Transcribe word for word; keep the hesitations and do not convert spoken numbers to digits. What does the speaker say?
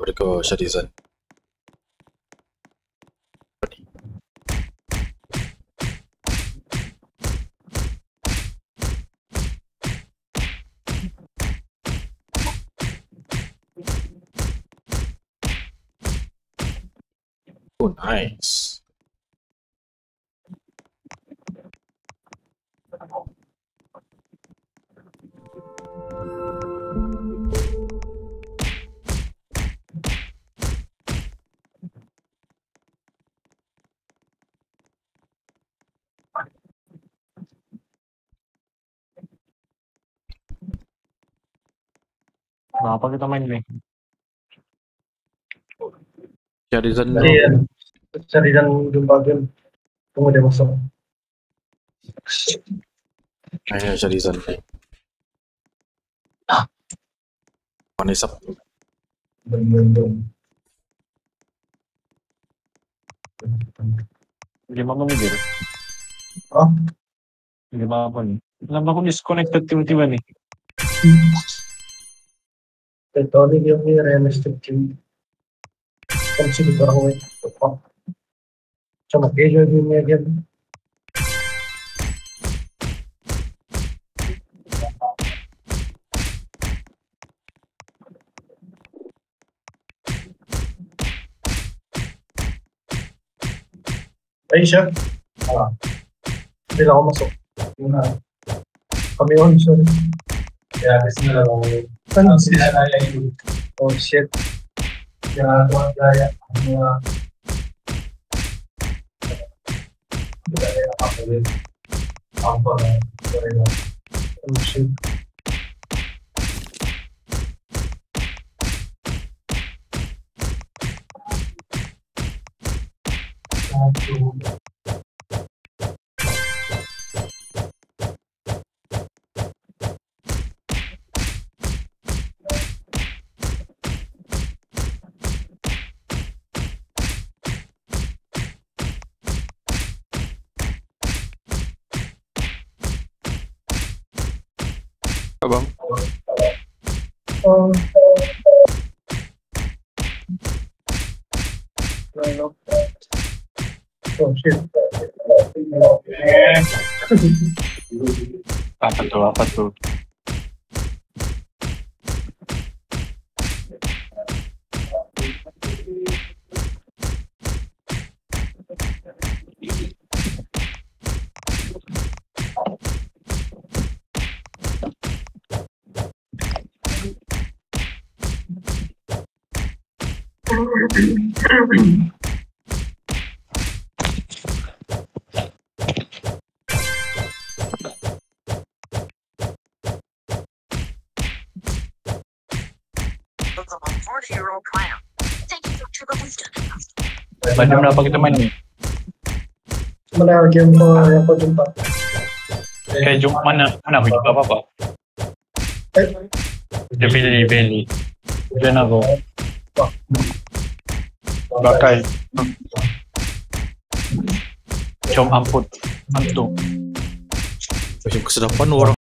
Mereka Shadizan. Oh, nice. Nah, apa kita main nih? Shadizan Jadi ya, cari dan jumpa game. Tunggu dia masuk. Ayo Shadizan. Manisap. Belum-belum. Game apa nih, Bir? Oh, Game apa nih? Kenapa aku disconnected tiba-tiba nih? ito ni game ni realistic team. Kan sih kita orang wait. Oh, cuma kejo game ni game. Aisyah, ah, hindi lang ako masuk. Kami on, sorry. Ya, kasi na lang ako. Ano sila kaya yun? Oh, shit. Kaya ako ang kaya. Ang mga... Hindi kaya nakapagin. Ang pa na. Sorry lang. Oh, shit. Satu. Abang. Oh, no. Oh, shit. Apa tuh? Apa tuh? Bandung apa kita main nih? Mana game ko yang ko jumpa? Kayak jump mana? Mana aku jumpa apa-apa? Eh, Dia pilih Beli. Diyan ako. Bakay. Jom amput. Mantu. Yung kesedapan orang